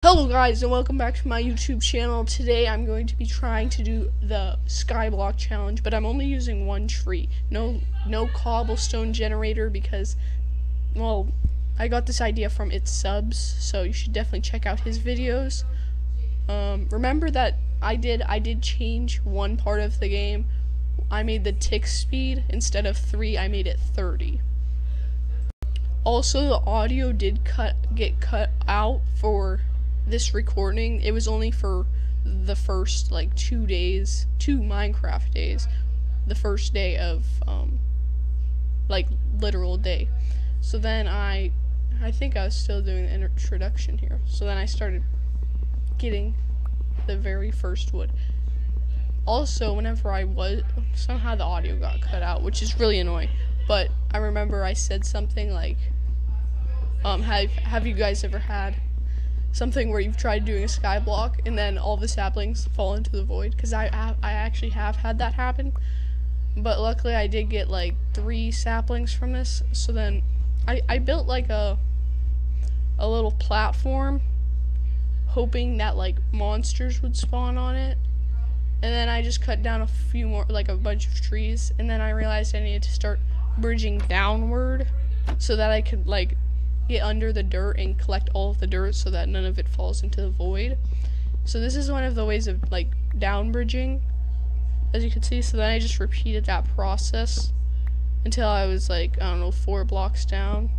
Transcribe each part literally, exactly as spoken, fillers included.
Hello guys, and welcome back to my YouTube channel. Today I'm going to be trying to do the Skyblock challenge, but I'm only using one tree. No no cobblestone generator because, well, I got this idea from It's Subs, so you should definitely check out his videos. Um, remember that I did I did change one part of the game. I made the tick speed, instead of three, I made it thirty. Also, the audio did cut get cut out for this recording. It was only for the first like two days, two Minecraft days, the first day of um like literal day. So then I I think I was still doing the introduction here. So then I started getting the very first wood. Also, whenever I was somehow the audio got cut out, which is really annoying. But I remember I said something like, um, have have you guys ever had something where you've tried doing a skyblock and then all the saplings fall into the void? Because I have, I actually have had that happen, but luckily I did get like three saplings from this. So then I I built like a a little platform, hoping that like monsters would spawn on it. And then I just cut down a few more, like a bunch of trees, and then I realized I needed to start bridging downward so that I could like get under the dirt and collect all of the dirt so that none of it falls into the void. So this is one of the ways of like down bridging, as you can see. So then I just repeated that process until I was like, I don't know, four blocks down.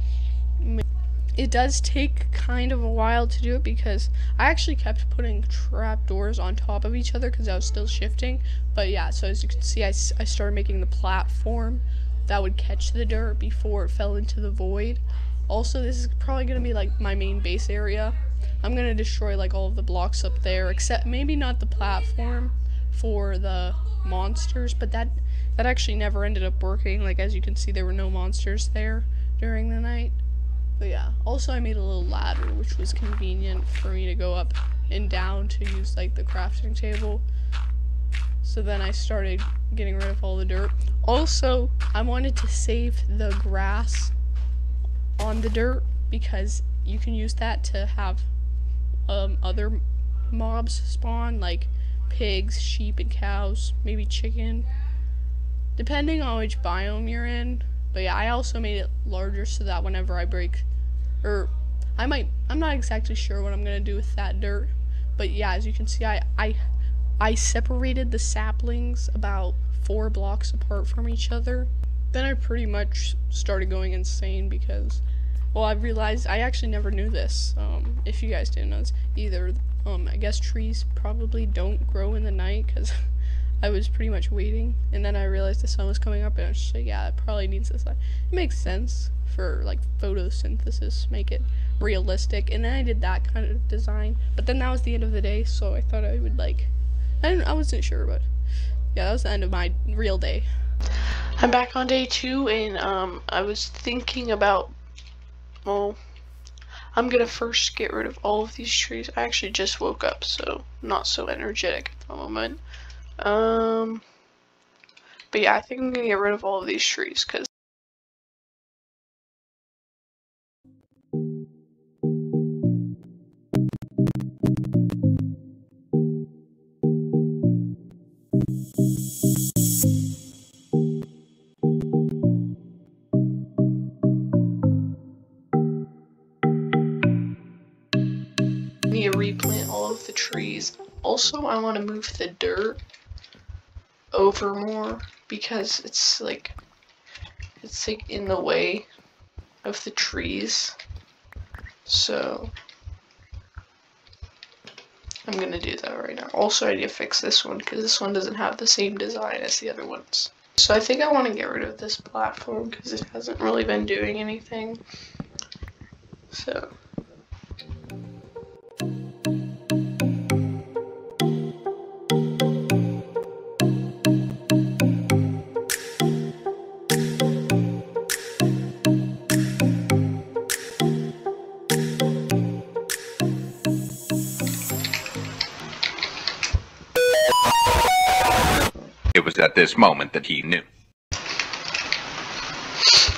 It does take kind of a while to do it because I actually kept putting trapdoors on top of each other because I was still shifting. But yeah, so as you can see, I, I started making the platform that would catch the dirt before it fell into the void. Also, this is probably going to be like my main base area. I'm going to destroy like all of the blocks up there, except maybe not the platform for the monsters, but that, that actually never ended up working. Like, as you can see, there were no monsters there during the night. But yeah, also I made a little ladder, which was convenient for me to go up and down to use like the crafting table. So then I started getting rid of all the dirt. Also, I wanted to save the grass on the dirt because you can use that to have um, other mobs spawn, like pigs, sheep, and cows, maybe chicken, depending on which biome you're in. But yeah, I also made it larger so that whenever I break, or I might, I'm not exactly sure what I'm gonna do with that dirt. But yeah, as you can see, I, I, I separated the saplings about four blocks apart from each other. Then I pretty much started going insane because, well, I realized I actually never knew this. Um, if you guys didn't know this either, um, I guess trees probably don't grow in the night because I was pretty much waiting, and then I realized the sun was coming up, and I was just like, yeah, it probably needs this light. It makes sense for like photosynthesis, make it realistic. And then I did that kind of design, but then that was the end of the day, so I thought I would like, I didn't, I wasn't sure, but yeah, that was the end of my real day. I'm back on day two, and um, I was thinking about, well, I'm gonna first get rid of all of these trees. I actually just woke up, so not so energetic at the moment. Um, but yeah, I think I'm gonna get rid of all of these trees because I need to replant all of the trees. Also, I want to move the dirt over more because it's like it's like in the way of the trees, so I'm gonna do that right now. Also, I need to fix this one because this one doesn't have the same design as the other ones. So I think I want to get rid of this platform because it hasn't really been doing anything. So it was at this moment that he knew.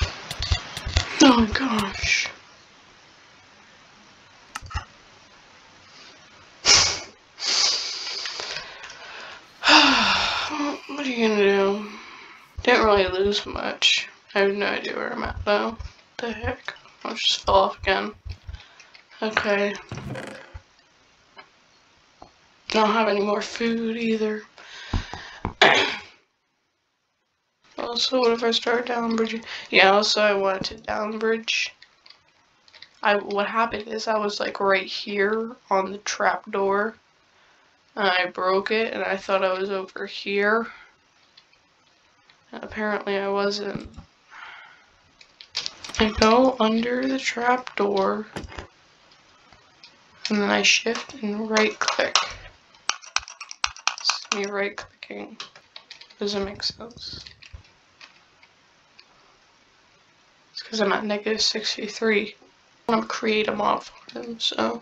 Oh gosh. are you gonna do? Didn't really lose much. I have no idea where I'm at though. What the heck? I just fell off again. Okay. Don't have any more food either. Also, what if I start down bridge? Yeah, also I wanted to down bridge. I what happened is I was like right here on the trap door. And I broke it and I thought I was over here. And apparently I wasn't. I go under the trap door. And then I shift and right click. It's me right clicking. Does it make sense? It's because I'm at negative sixty-three. I want to create a mob for him, so.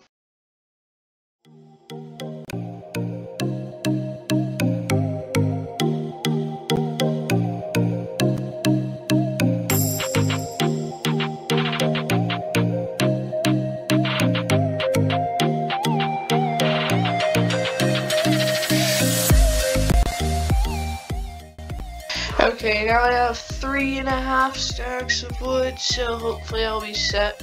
Okay, now I have three and a half stacks of wood, so hopefully I'll be set.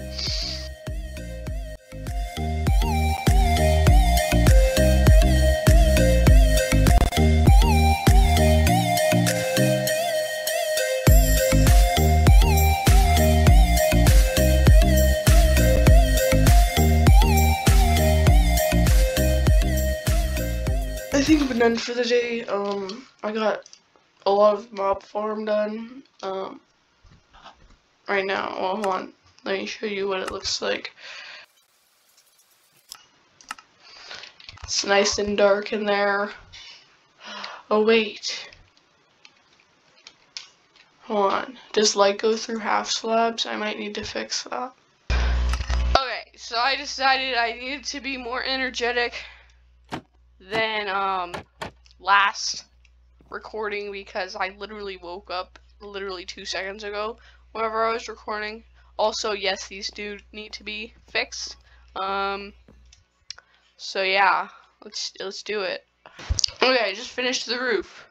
I think I'm done for the day. Um, I got a lot of mob farm done. Um, right now, well, hold on. Let me show you what it looks like. It's nice and dark in there. Oh wait. Hold on. Does light go through half slabs? I might need to fix that. Okay, so I decided I needed to be more energetic than um last recording because I literally woke up literally two seconds ago whenever I was recording. Also, yes, these do need to be fixed. Um, so yeah, let's let's do it. Okay, I just finished the roof.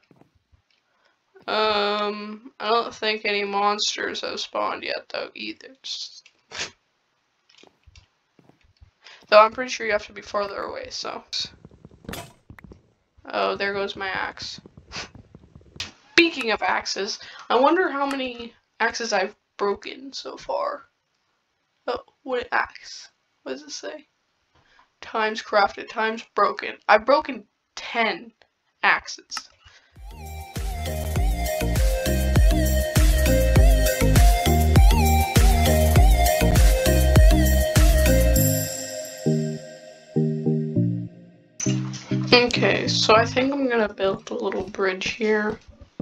Um, I don't think any monsters have spawned yet though either. Just though I'm pretty sure you have to be farther away. So, oh, there goes my axe. Speaking of axes, I wonder how many axes I've broken so far. Oh, what axe? What does it say? Times crafted, times broken. I've broken ten axes. Okay, so I think I'm gonna build a little bridge here.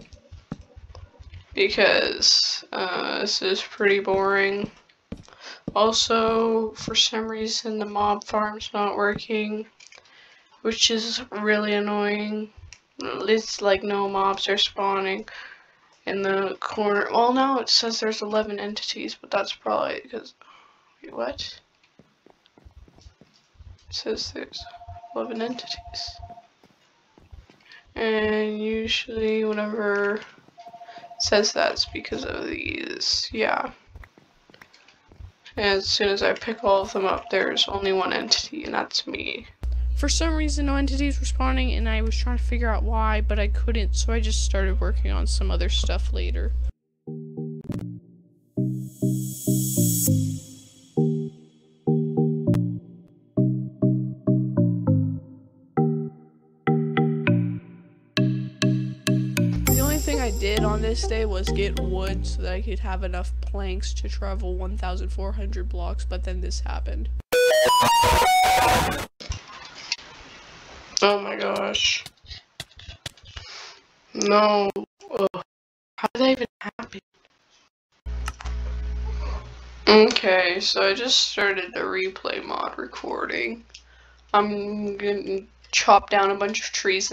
Because uh, this is pretty boring. Also, for some reason, the mob farm's not working, which is really annoying. It's like no mobs are spawning in the corner. Well, now it says there's eleven entities, but that's probably because. Wait, what? It says there's eleven entities. And usually, whenever says that's because of these, yeah. And as soon as I pick all of them up, there's only one entity, and that's me. For some reason, no entities were spawning, and I was trying to figure out why, but I couldn't, so I just started working on some other stuff later. I did on this day was get wood so that I could have enough planks to travel one thousand four hundred blocks, but then this happened. Oh my gosh. No. Ugh. How did that even happen? Okay, so I just started the replay mod recording. I'm gonna chop down a bunch of trees and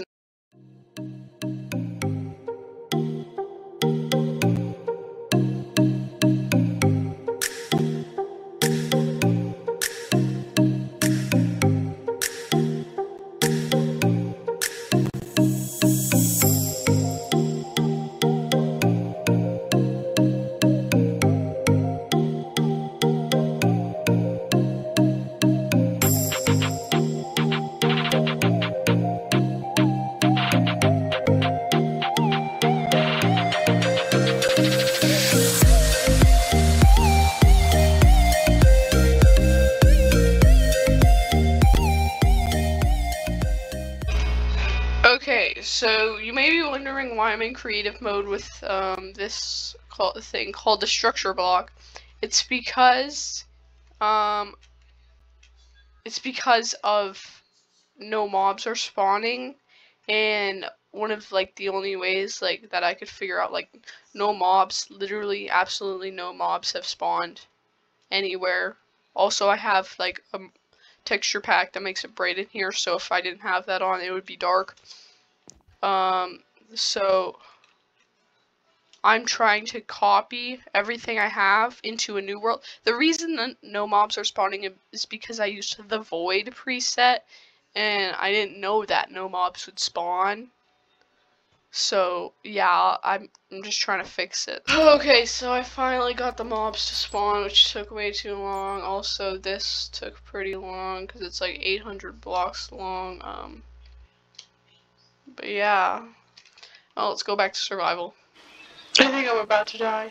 Okay, so you may be wondering why I'm in creative mode with um, this call thing called the structure block. It's because um, it's because of no mobs are spawning, and one of like the only ways like that I could figure out like no mobs, literally absolutely no mobs have spawned anywhere. Also, I have like a texture pack that makes it bright in here, so if I didn't have that on, it would be dark. Um, so I'm trying to copy everything I have into a new world. The reason that no mobs are spawning is because I used the void preset, and I didn't know that no mobs would spawn. So yeah, I'm, I'm just trying to fix it. Okay, so I finally got the mobs to spawn, which took way too long. Also, this took pretty long because it's like eight hundred blocks long. Um, but yeah. Well, let's go back to survival. I think I'm about to die.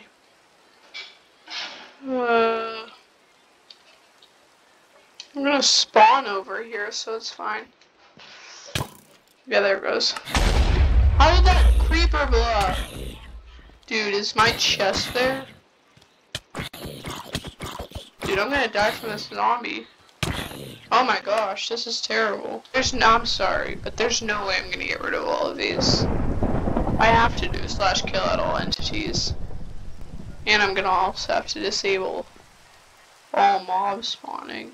Uh, I'm gonna spawn over here, so it's fine. Yeah, there it goes. How did that creeper blow up? Dude, is my chest there? Dude, I'm gonna die from this zombie. Oh my gosh, this is terrible. There's no, I'm sorry, but there's no way I'm gonna get rid of all of these. I have to do slash kill at all entities. And I'm gonna also have to disable all mobs spawning.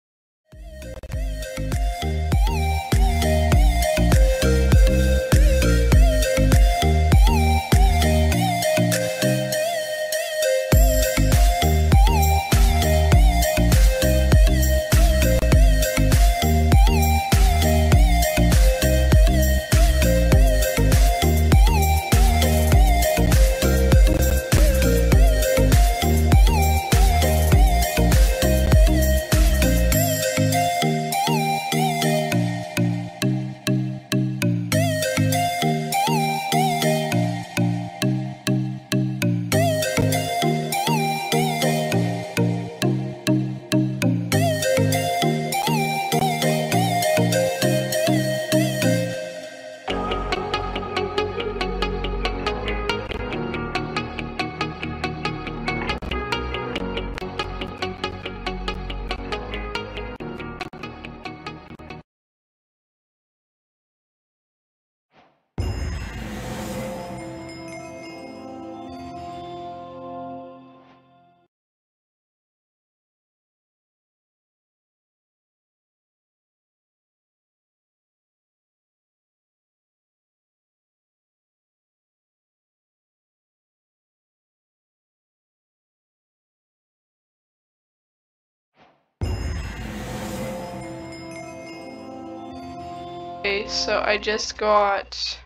Okay, so I just got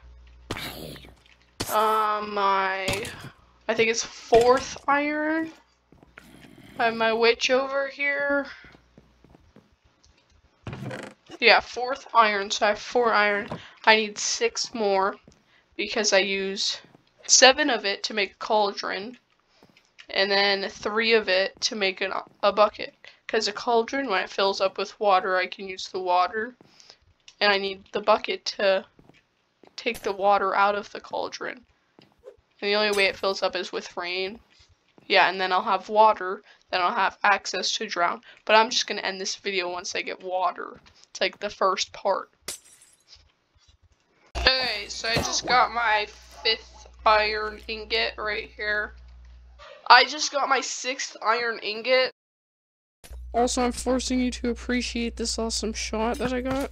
um my I think it's fourth iron. I have my witch over here. Yeah, fourth iron, so I have four iron. I need six more because I use seven of it to make a cauldron, and then three of it to make an, a bucket. Because a cauldron, when it fills up with water, I can use the water. And I need the bucket to take the water out of the cauldron. And the only way it fills up is with rain. Yeah, and then I'll have water, then I'll have access to drown. But I'm just going to end this video once I get water. It's like the first part. Okay, so I just got my fifth iron ingot right here. I just got my sixth iron ingot. Also, I'm forcing you to appreciate this awesome shot that I got.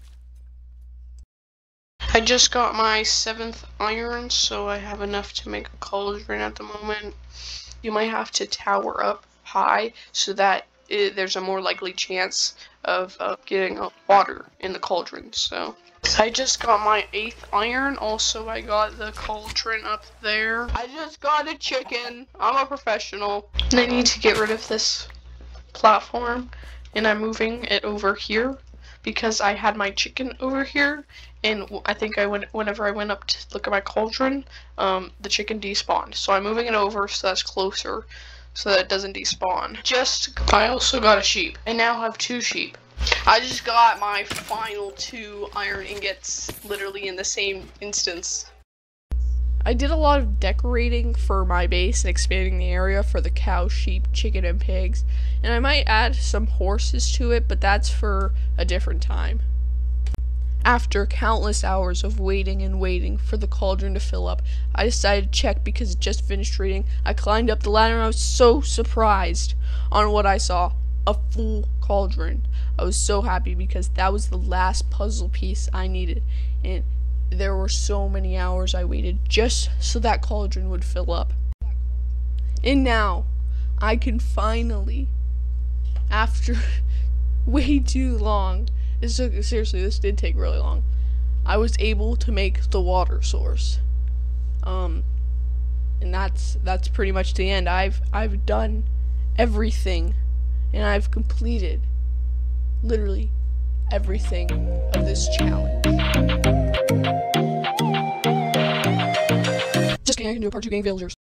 I just got my seventh iron, so I have enough to make a cauldron at the moment. You might have to tower up high so that it, there's a more likely chance of uh, getting uh, water in the cauldron. So I just got my eighth iron. Also, I got the cauldron up there. I just got a chicken. I'm a professional. And I need to get rid of this platform, and I'm moving it over here because I had my chicken over here, and I think I went whenever I went up to look at my cauldron, um, the chicken despawned. So I'm moving it over so that's closer, so that it doesn't despawn. Just I also got a sheep. I now have two sheep. I just got my final two iron ingots literally in the same instance. I did a lot of decorating for my base and expanding the area for the cow, sheep, chicken, and pigs. And I might add some horses to it, but that's for a different time. After countless hours of waiting and waiting for the cauldron to fill up, I decided to check because it just finished reading. I climbed up the ladder and I was so surprised on what I saw. A full cauldron. I was so happy because that was the last puzzle piece I needed. And there were so many hours I waited just so that cauldron would fill up. And now, I can finally, after way too long, this took, seriously, this did take really long, I was able to make the water source. Um, and that's that's pretty much the end. I've I've done everything, and I've completed literally everything of this challenge. Just kidding, I can do a part two getting villagers.